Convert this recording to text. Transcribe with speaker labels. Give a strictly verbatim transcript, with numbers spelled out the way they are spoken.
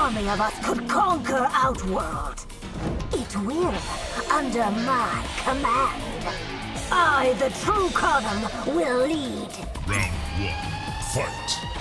Speaker 1: army of us could conquer Outworld. It will, under my command. I, the true Connum, will lead.
Speaker 2: Round one, fight!